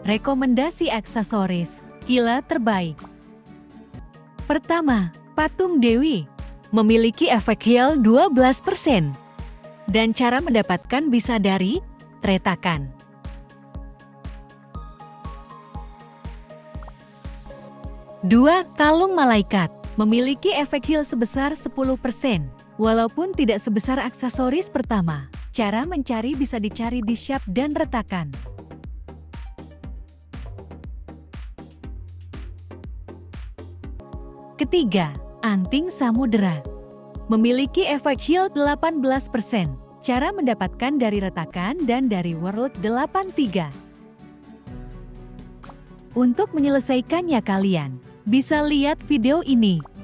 Rekomendasi aksesoris gila terbaik. Pertama, patung Dewi. Memiliki efek heal 12%. Dan cara mendapatkan bisa dari retakan. Dua, kalung malaikat. Memiliki efek heal sebesar 10%. Walaupun tidak sebesar aksesoris pertama. Cara mencari bisa dicari di shop dan retakan. Ketiga, anting samudera. Memiliki efek shield 18%. Cara mendapatkan dari retakan dan dari World 83. Untuk menyelesaikannya kalian bisa lihat video ini.